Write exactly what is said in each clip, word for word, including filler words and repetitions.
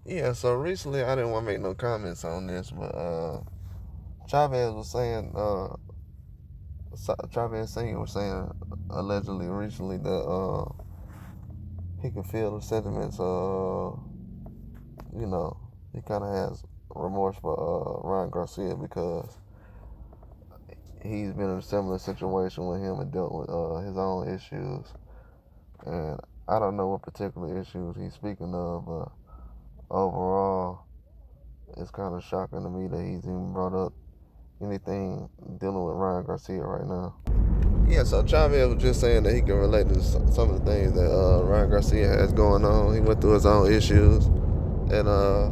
Yeah, so recently I didn't want to make no comments on this, but uh, Chavez was saying, uh, Chavez Senior was saying allegedly recently that uh, he could feel the sentiments. Uh, you know, he kind of has remorse for uh, Ryan Garcia because he's been in a similar situation with him and dealt with uh, his own issues. And I don't know what particular issues he's speaking of, but overall, it's kind of shocking to me that he's even brought up anything dealing with Ryan Garcia right now. Yeah, so Chavez was just saying that he can relate to some of the things that uh, Ryan Garcia has going on. He went through his own issues, and uh,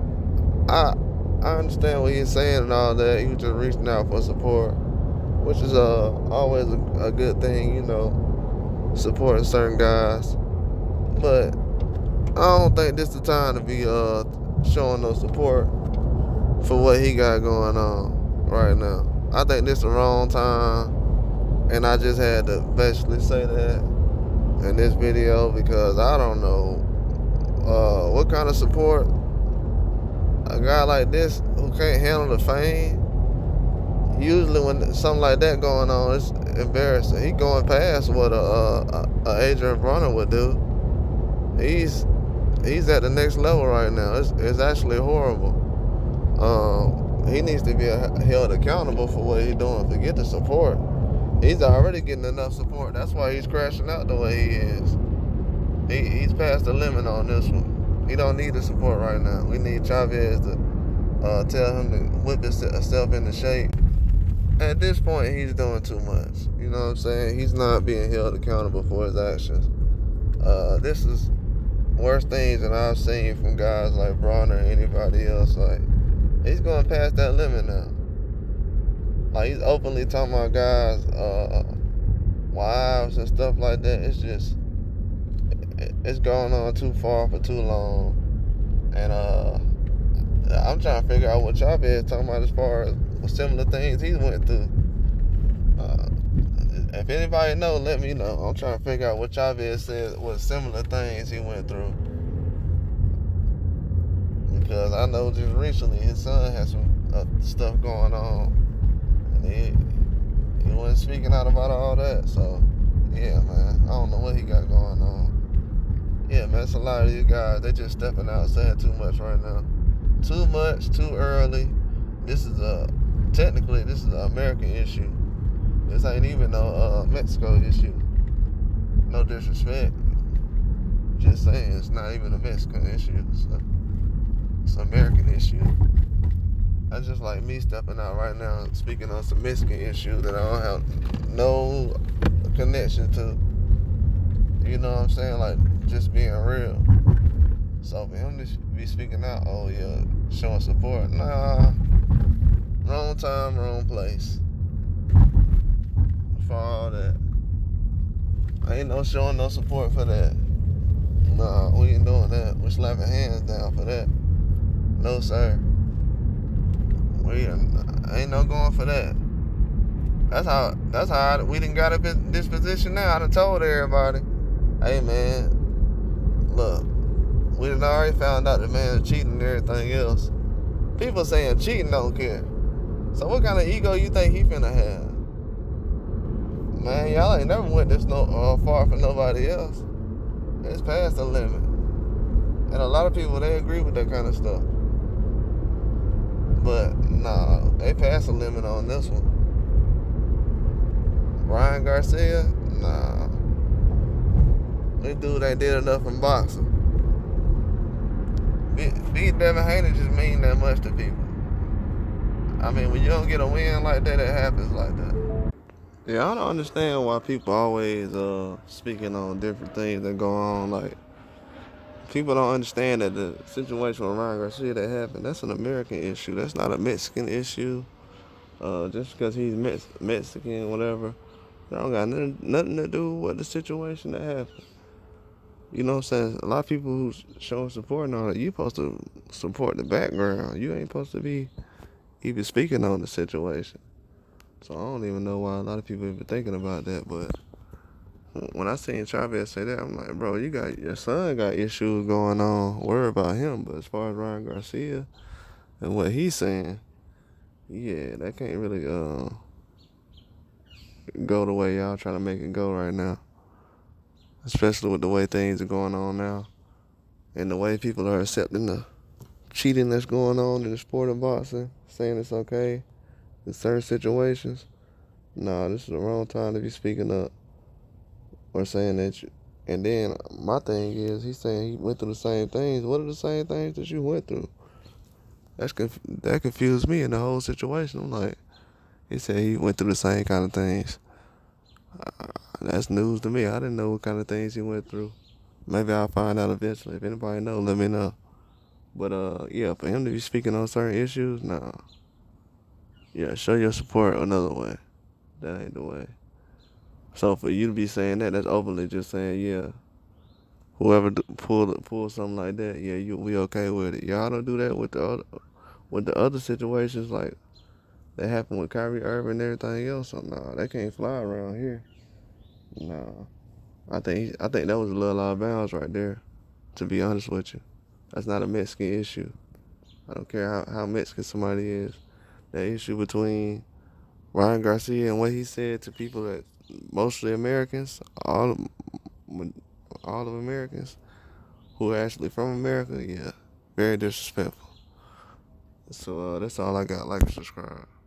I I understand what he's saying and all that. He was just reaching out for support, which is uh, always a, a good thing, you know, supporting certain guys. But I don't think this is the time to be uh, showing no support for what he got going on right now. I think this is the wrong time. And I just had to basically say that in this video because I don't know uh, what kind of support a guy like this who can't handle the fame. Usually when something like that going on, it's embarrassing. He going past what a, a, a Adrian Broner would do. He's he's at the next level right now. It's, it's actually horrible. Um, he needs to be held accountable for what he's doing. Forget the support. He's already getting enough support. That's why he's crashing out the way he is. He, he's past the limit on this one. He don't need the support right now. We need Chavez to uh, tell him to whip himself into shape. At this point, he's doing too much. You know what I'm saying? He's not being held accountable for his actions. Uh, this is worse things than I've seen from guys like Broner or anybody else. Like, he's going past that limit now. Like, he's openly talking about guys' uh, wives and stuff like that. It's just, it's going on too far for too long. And uh, I'm trying to figure out what Chavez is talking about as far as similar things he went through. Uh, if anybody know, let me know. I'm trying to figure out what Chavez said was similar things he went through. Because I know just recently his son has some uh, stuff going on. He, he wasn't speaking out about all that, so yeah, man, I don't know what he got going on. Yeah, man, it's a lot of these guys, they just stepping out saying too much right now. Too much, too early. This is a, technically, this is an American issue. This ain't even no uh, Mexico issue. No disrespect. Just saying, it's not even a Mexican issue. It's, a, it's an American issue. That's just like me stepping out right now speaking on some Mexican issues that I don't have no connection to. You know what I'm saying? Like, just being real. So for him to be speaking out, oh yeah, showing support, nah. Wrong time, wrong place. For all that. I ain't no showing no support for that. Nah, we ain't doing that. We're slapping hands down for that. No, sir. We ain't no going for that. That's how. That's how I, we done got up in this position now. I done told everybody, "Hey man, look, we done already found out the man cheating and everything else. People saying cheating don't care. So what kind of ego you think he finna have? Man, y'all ain't never went this no uh, far for nobody else. It's past the limit. And a lot of people they agree with that kind of stuff. But, nah, they passed the limit on this one. Ryan Garcia, nah. This dude ain't did enough in boxing. Beating Devin Haney just mean that much to people. I mean, when you don't get a win like that, it happens like that. Yeah, I don't understand why people always uh, speaking on different things that go on. Like, people don't understand that the situation with Ryan Garcia that happened, that's an American issue. That's not a Mexican issue. Uh, just because he's Mex- Mexican, whatever, that don't got nothing, nothing to do with the situation that happened. You know what I'm saying? A lot of people who's showing support and all that, you supposed to support the background. You ain't supposed to be even speaking on the situation. So I don't even know why a lot of people even thinking about that, but When I seen Chavez say that, I'm like, bro, you got your son got issues going on. Worry about him. But as far as Ryan Garcia and what he's saying, yeah, that can't really uh, go the way y'all trying to make it go right now. Especially with the way things are going on now. And the way people are accepting the cheating that's going on in the sport of boxing, saying it's okay in certain situations. Nah, this is the wrong time to be speaking up or saying that you. And then my thing is, he's saying he went through the same things. What are the same things that you went through? That's conf- that confused me in the whole situation. I'm like, he said he went through the same kind of things. Uh, that's news to me. I didn't know what kind of things he went through. Maybe I'll find out eventually. If anybody know, let me know. But uh, yeah, for him to be speaking on certain issues, nah. Yeah, show your support another way. That ain't the way. So for you to be saying that, that's openly just saying, yeah, whoever do, pull pull something like that, yeah, you we okay with it. Y'all don't do that with the other with the other situations like that happened with Kyrie Irving and everything else. So nah, they can't fly around here. Nah, I think I think that was a little out of bounds right there. To be honest with you, that's not a Mexican issue. I don't care how, how Mexican somebody is. That issue between Ryan Garcia and what he said to people that mostly Americans, all of, all of Americans who are actually from America, yeah, very disrespectful. So uh, that's all I got. Like and subscribe.